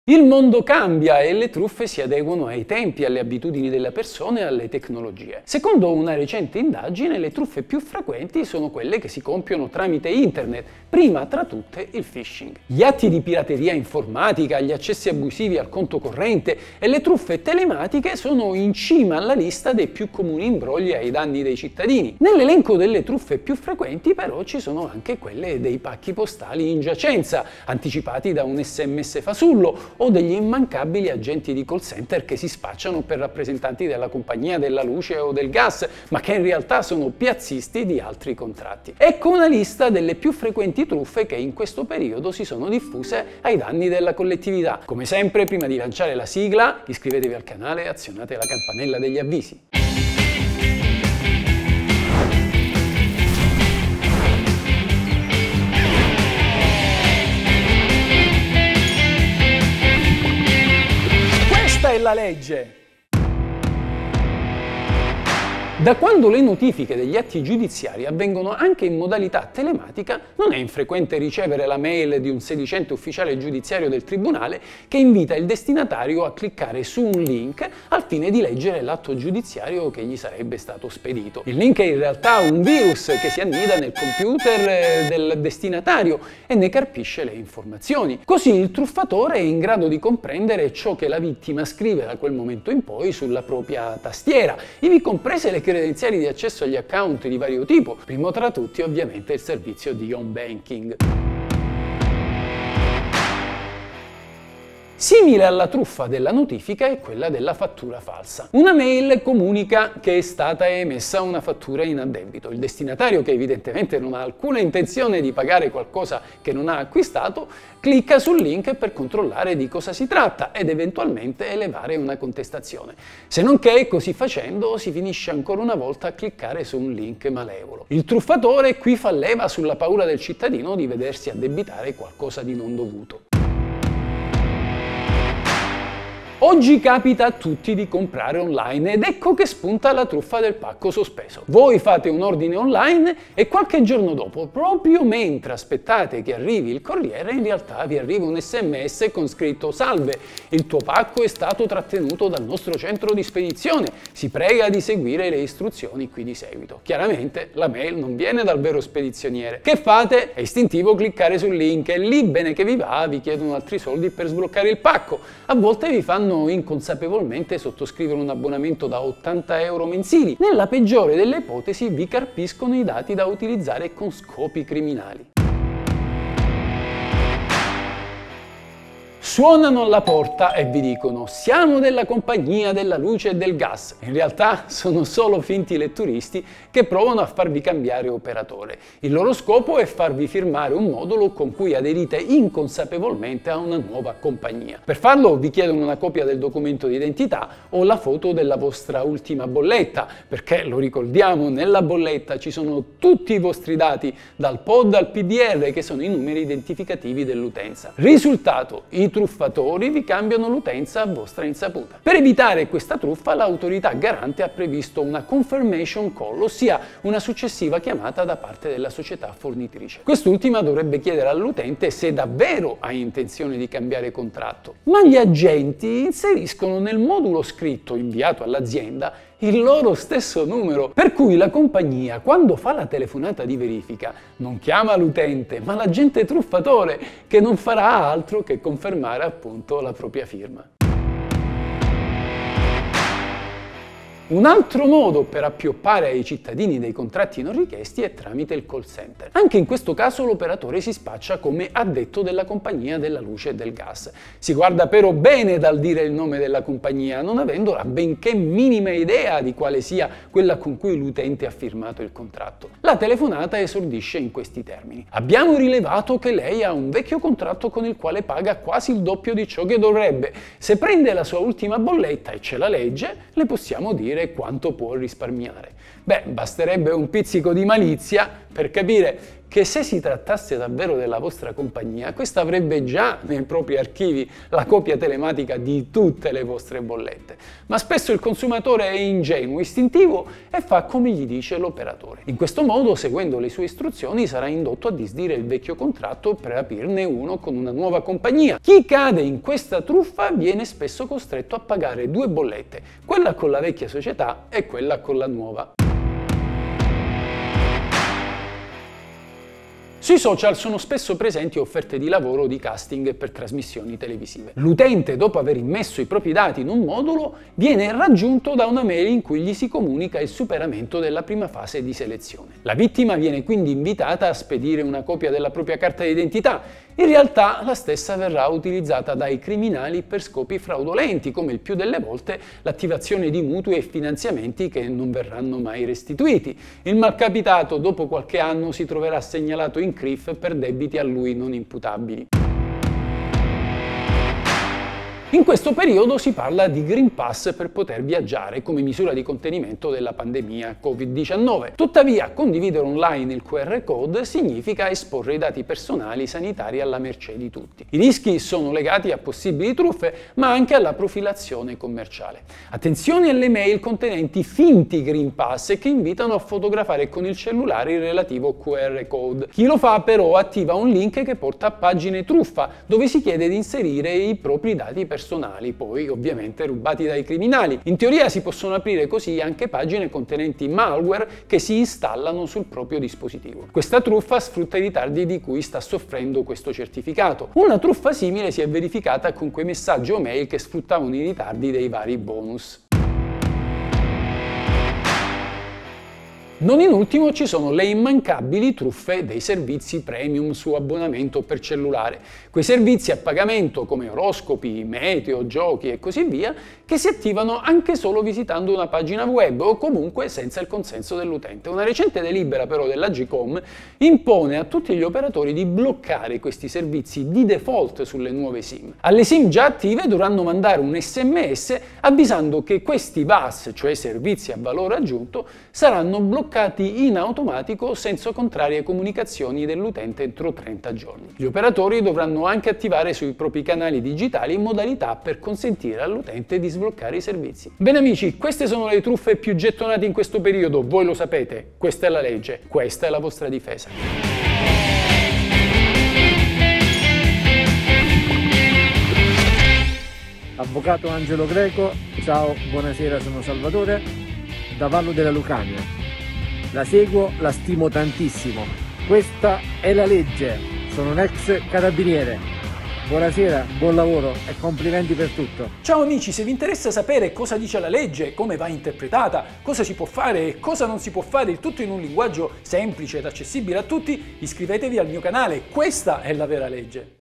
Il mondo cambia e le truffe si adeguano ai tempi, alle abitudini delle persone e alle tecnologie. Secondo una recente indagine, le truffe più frequenti sono quelle che si compiono tramite internet, prima tra tutte il phishing. Gli atti di pirateria informatica, gli accessi abusivi al conto corrente e le truffe telematiche sono in cima alla lista dei più comuni imbrogli ai danni dei cittadini. Nell'elenco delle truffe più frequenti però ci sono anche quelle dei pacchi postali in giacenza, anticipati da un SMS fasullo, o degli immancabili agenti di call center che si spacciano per rappresentanti della compagnia della luce o del gas, ma che in realtà sono piazzisti di altri contratti. Ecco una lista delle più frequenti truffe che in questo periodo si sono diffuse ai danni della collettività. Come sempre, prima di lanciare la sigla, iscrivetevi al canale e azionate la campanella degli avvisi. Questa è la legge! Da quando le notifiche degli atti giudiziari avvengono anche in modalità telematica, non è infrequente ricevere la mail di un sedicente ufficiale giudiziario del tribunale che invita il destinatario a cliccare su un link al fine di leggere l'atto giudiziario che gli sarebbe stato spedito. Il link è in realtà un virus che si annida nel computer del destinatario e ne carpisce le informazioni. Così il truffatore è in grado di comprendere ciò che la vittima scrive da quel momento in poi sulla propria tastiera, ivi comprese le credenziali di accesso agli account di vario tipo, primo tra tutti ovviamente il servizio di home banking. Simile alla truffa della notifica è quella della fattura falsa. Una mail comunica che è stata emessa una fattura in addebito. Il destinatario, che evidentemente non ha alcuna intenzione di pagare qualcosa che non ha acquistato, clicca sul link per controllare di cosa si tratta ed eventualmente elevare una contestazione. Se non che, così facendo, si finisce ancora una volta a cliccare su un link malevolo. Il truffatore qui fa leva sulla paura del cittadino di vedersi addebitare qualcosa di non dovuto. Oggi capita a tutti di comprare online ed ecco che spunta la truffa del pacco sospeso. Voi fate un ordine online e qualche giorno dopo, proprio mentre aspettate che arrivi il corriere, in realtà vi arriva un SMS con scritto: "Salve, il tuo pacco è stato trattenuto dal nostro centro di spedizione, si prega di seguire le istruzioni qui di seguito". Chiaramente la mail non viene dal vero spedizioniere. Che fate? È istintivo cliccare sul link e lì, bene che vi va, vi chiedono altri soldi per sbloccare il pacco. A volte vi fanno inconsapevolmente sottoscrivere un abbonamento da 80 euro mensili. Nella peggiore delle ipotesi vi carpiscono i dati da utilizzare con scopi criminali. Suonano alla porta e vi dicono: "Siamo della compagnia della luce e del gas". In realtà sono solo finti letturisti che provano a farvi cambiare operatore. Il loro scopo è farvi firmare un modulo con cui aderite inconsapevolmente a una nuova compagnia. Per farlo vi chiedono una copia del documento di identità o la foto della vostra ultima bolletta, perché, lo ricordiamo, nella bolletta ci sono tutti i vostri dati, dal POD al PDR, che sono i numeri identificativi dell'utenza. Risultato: i truffatori vi cambiano l'utenza a vostra insaputa. Per evitare questa truffa, l'autorità garante ha previsto una confirmation call, ossia una successiva chiamata da parte della società fornitrice. Quest'ultima dovrebbe chiedere all'utente se davvero ha intenzione di cambiare contratto, ma gli agenti inseriscono nel modulo scritto inviato all'azienda il loro stesso numero, per cui la compagnia, quando fa la telefonata di verifica, non chiama l'utente ma l'agente truffatore, che non farà altro che confermare appunto la propria firma. Un altro modo per appioppare ai cittadini dei contratti non richiesti è tramite il call center. Anche in questo caso l'operatore si spaccia come addetto della compagnia della luce e del gas. Si guarda però bene dal dire il nome della compagnia, non avendo la benché minima idea di quale sia quella con cui l'utente ha firmato il contratto. La telefonata esordisce in questi termini: "Abbiamo rilevato che lei ha un vecchio contratto con il quale paga quasi il doppio di ciò che dovrebbe. Se prende la sua ultima bolletta e ce la legge, le possiamo dire quanto può risparmiare". Beh, basterebbe un pizzico di malizia per capire che se si trattasse davvero della vostra compagnia, questa avrebbe già nei propri archivi la copia telematica di tutte le vostre bollette. Ma spesso il consumatore è ingenuo, istintivo e fa come gli dice l'operatore. In questo modo, seguendo le sue istruzioni, sarà indotto a disdire il vecchio contratto per aprirne uno con una nuova compagnia. Chi cade in questa truffa viene spesso costretto a pagare due bollette, quella con la vecchia società e quella con la nuova. Sui social sono spesso presenti offerte di lavoro o di casting per trasmissioni televisive. L'utente, dopo aver immesso i propri dati in un modulo, viene raggiunto da una mail in cui gli si comunica il superamento della prima fase di selezione. La vittima viene quindi invitata a spedire una copia della propria carta d'identità. In realtà la stessa verrà utilizzata dai criminali per scopi fraudolenti, come il più delle volte l'attivazione di mutui e finanziamenti che non verranno mai restituiti. Il malcapitato dopo qualche anno si troverà segnalato in CRIF per debiti a lui non imputabili. In questo periodo si parla di Green Pass per poter viaggiare come misura di contenimento della pandemia Covid-19. Tuttavia, condividere online il QR code significa esporre i dati personali sanitari alla mercé di tutti. I rischi sono legati a possibili truffe, ma anche alla profilazione commerciale. Attenzione alle mail contenenti finti Green Pass che invitano a fotografare con il cellulare il relativo QR code. Chi lo fa però attiva un link che porta a pagine truffa, dove si chiede di inserire i propri dati personali, poi ovviamente rubati dai criminali. In teoria si possono aprire così anche pagine contenenti malware che si installano sul proprio dispositivo. Questa truffa sfrutta i ritardi di cui sta soffrendo questo certificato. Una truffa simile si è verificata con quei messaggi o mail che sfruttavano i ritardi dei vari bonus. Non in ultimo ci sono le immancabili truffe dei servizi premium su abbonamento per cellulare, quei servizi a pagamento come oroscopi, meteo, giochi e così via, che si attivano anche solo visitando una pagina web o comunque senza il consenso dell'utente. Una recente delibera però dell'Agcom impone a tutti gli operatori di bloccare questi servizi di default sulle nuove SIM. Alle SIM già attive dovranno mandare un SMS avvisando che questi VAS, cioè servizi a valore aggiunto, saranno bloccati in automatico senza contrarie comunicazioni dell'utente entro 30 giorni. Gli operatori dovranno anche attivare sui propri canali digitali modalità per consentire all'utente di sbloccare i servizi. Bene amici, queste sono le truffe più gettonate in questo periodo, voi lo sapete, questa è la legge, questa è la vostra difesa. Avvocato Angelo Greco, ciao, buonasera, sono Salvatore, da Vallo della Lucania. La seguo, la stimo tantissimo. Questa è la legge, sono un ex carabiniere. Buonasera, buon lavoro e complimenti per tutto. Ciao amici, se vi interessa sapere cosa dice la legge, come va interpretata, cosa si può fare e cosa non si può fare, il tutto in un linguaggio semplice ed accessibile a tutti, iscrivetevi al mio canale, questa è la vera legge.